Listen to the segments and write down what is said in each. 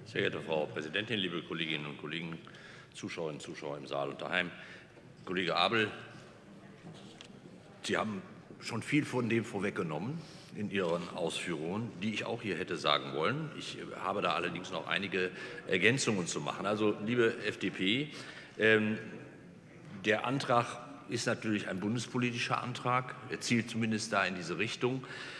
Sehr geehrte Frau Präsidentin, liebe Kolleginnen und Kollegen, Zuschauerinnen und Zuschauer im Saal und daheim! Kollege Abel, Sie haben schon viel von dem vorweggenommen in Ihren Ausführungen, die ich auch hier hätte sagen wollen. Ich habe da allerdings noch einige Ergänzungen zu machen. Also, liebe FDP, der Antrag ist natürlich ein bundespolitischer Antrag. Er zielt zumindest da in diese Richtung.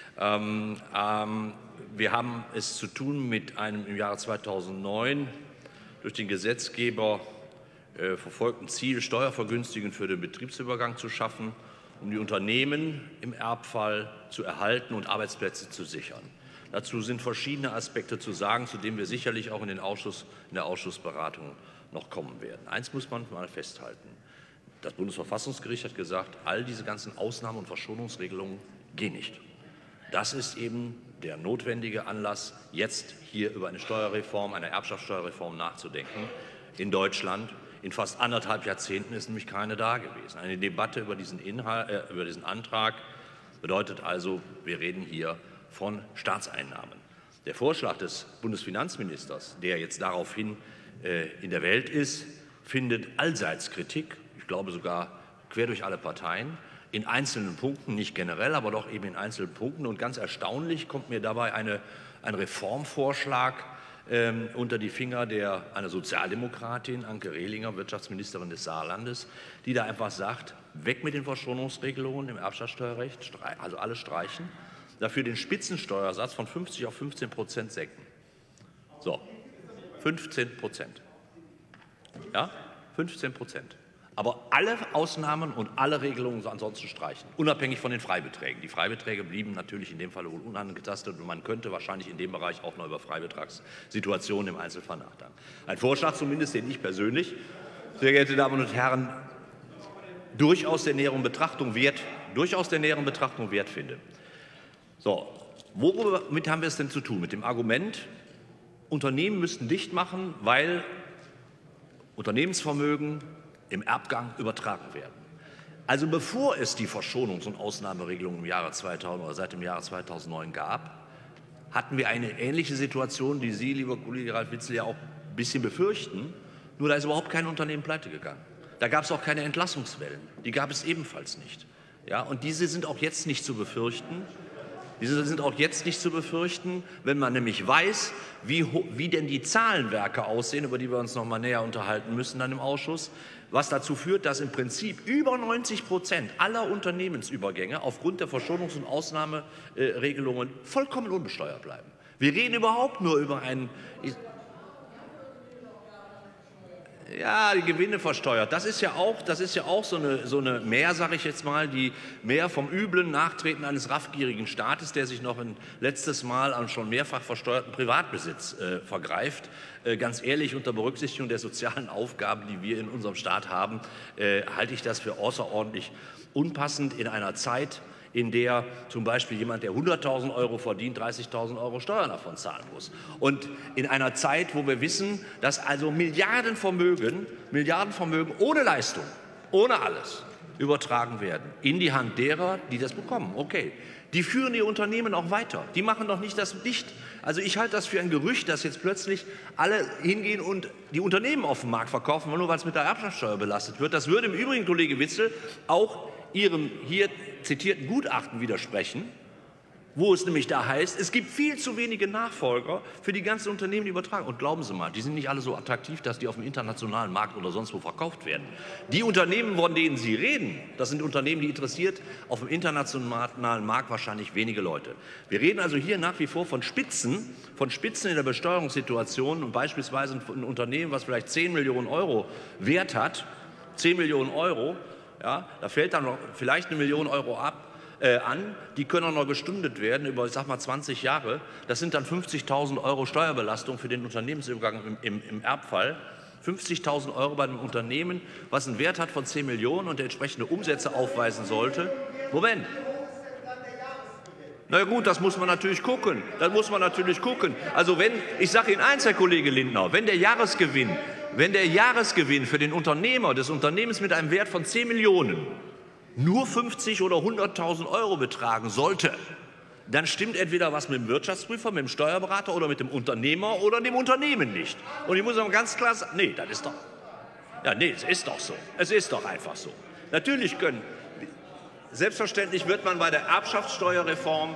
Wir haben es zu tun mit einem im Jahre 2009 durch den Gesetzgeber verfolgten Ziel, Steuervergünstigungen für den Betriebsübergang zu schaffen, um die Unternehmen im Erbfall zu erhalten und Arbeitsplätze zu sichern. Dazu sind verschiedene Aspekte zu sagen, zu denen wir sicherlich auch in der Ausschussberatung noch kommen werden. Eins muss man mal festhalten. Das Bundesverfassungsgericht hat gesagt, all diese ganzen Ausnahmen und Verschonungsregelungen gehen nicht. Das ist eben der notwendige Anlass, jetzt hier über eine Steuerreform, eine Erbschaftssteuerreform nachzudenken. In Deutschland in fast anderthalb Jahrzehnten ist nämlich keine da gewesen. Eine Debatte über diesen Antrag bedeutet also, wir reden hier von Staatseinnahmen. Der Vorschlag des Bundesfinanzministers, der jetzt daraufhin in der Welt ist, findet allseits Kritik, ich glaube sogar quer durch alle Parteien, in einzelnen Punkten, nicht generell, aber doch eben in einzelnen Punkten. Und ganz erstaunlich kommt mir dabei ein Reformvorschlag unter die Finger einer Sozialdemokratin, Anke Rehlinger, Wirtschaftsministerin des Saarlandes, die da einfach sagt, weg mit den Verschonungsregelungen im Erbschaftssteuerrecht, also alles streichen, dafür den Spitzensteuersatz von 50 auf 15% senken. So, 15%. Ja, 15%. Aber alle Ausnahmen und alle Regelungen ansonsten streichen, unabhängig von den Freibeträgen. Die Freibeträge blieben natürlich in dem Fall wohl unangetastet, und man könnte wahrscheinlich in dem Bereich auch noch über Freibetragssituationen im Einzelfall nachdenken. Ein Vorschlag zumindest, den ich persönlich, sehr geehrte Damen und Herren, durchaus der näheren Betrachtung wert finde. So, womit haben wir es denn zu tun? Mit dem Argument, Unternehmen müssten dicht machen, weil Unternehmensvermögen im Erbgang übertragen werden. Also bevor es die Verschonungs- und Ausnahmeregelung im Jahre 2000 oder seit dem Jahre 2009 gab, hatten wir eine ähnliche Situation, die Sie, lieber Kollege Ralf Witzel, ja auch ein bisschen befürchten. Nur da ist überhaupt kein Unternehmen pleite gegangen. Da gab es auch keine Entlassungswellen. Die gab es ebenfalls nicht. Ja, und diese sind auch jetzt nicht zu befürchten. Wenn man nämlich weiß, wie denn die Zahlenwerke aussehen, über die wir uns noch mal näher unterhalten müssen dann im Ausschuss, was dazu führt, dass im Prinzip über 90% aller Unternehmensübergänge aufgrund der Verschonungs- und Ausnahmeregelungen vollkommen unbesteuert bleiben. Wir reden überhaupt nur über die Gewinne versteuert. Das ist ja auch so eine Mehr, sage ich jetzt mal, die mehr vom üblen Nachtreten eines raffgierigen Staates, der sich noch ein letztes Mal an schon mehrfach versteuerten Privatbesitz vergreift. Ganz ehrlich, unter Berücksichtigung der sozialen Aufgaben, die wir in unserem Staat haben, halte ich das für außerordentlich unpassend in einer Zeit, in der zum Beispiel jemand, der 100.000 € verdient, 30.000 € Steuern davon zahlen muss. Und in einer Zeit, wo wir wissen, dass also Milliardenvermögen ohne Leistung, ohne alles übertragen werden in die Hand derer, die das bekommen. Okay, die führen ihr Unternehmen auch weiter. Die machen doch nicht das dicht. Also ich halte das für ein Gerücht, dass jetzt plötzlich alle hingehen und die Unternehmen auf dem Markt verkaufen, nur weil es mit der Erbschaftssteuer belastet wird. Das würde im Übrigen, Kollege Witzel, auch Ihrem hier zitierten Gutachten widersprechen, wo es nämlich da heißt, es gibt viel zu wenige Nachfolger für die ganzen Unternehmen, die übertragen. Und glauben Sie mal, die sind nicht alle so attraktiv, dass die auf dem internationalen Markt oder sonst wo verkauft werden. Die Unternehmen, von denen Sie reden, das sind Unternehmen, die interessiert auf dem internationalen Markt wahrscheinlich wenige Leute. Wir reden also hier nach wie vor von Spitzen in der Besteuerungssituation, und beispielsweise ein Unternehmen, was vielleicht 10 Millionen € Wert hat, 10 Millionen €, ja, da fällt dann noch vielleicht 1 Million € an, die können auch noch gestundet werden über, ich sag mal, 20 Jahre. Das sind dann 50.000 € Steuerbelastung für den Unternehmensübergang im Erbfall. 50.000 € bei einem Unternehmen, was einen Wert hat von 10 Millionen und der entsprechende Umsätze aufweisen sollte. Moment. Na gut, das muss man natürlich gucken. Also ich sage Ihnen eins, Herr Kollege Lindner, wenn der Jahresgewinn für den Unternehmer des Unternehmens mit einem Wert von 10 Millionen nur 50 oder 100.000 € betragen sollte, dann stimmt entweder was mit dem Wirtschaftsprüfer, mit dem Steuerberater oder mit dem Unternehmer oder dem Unternehmen nicht. Und ich muss auch ganz klar sagen, nee, das ist doch, ja, nee, es ist doch so. Es ist doch einfach so. Natürlich selbstverständlich wird man bei der Erbschaftssteuerreform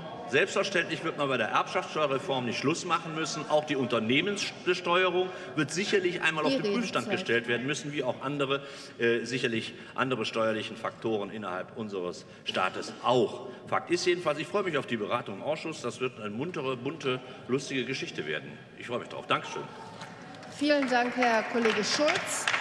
nicht Schluss machen müssen. Auch die Unternehmensbesteuerung wird sicherlich einmal auf den Prüfstand gestellt werden müssen, wie auch sicherlich andere steuerlichen Faktoren innerhalb unseres Staates auch. Fakt ist jedenfalls, ich freue mich auf die Beratung im Ausschuss. Das wird eine muntere, bunte, lustige Geschichte werden. Ich freue mich darauf. Dankeschön. Vielen Dank, Herr Kollege Schulz.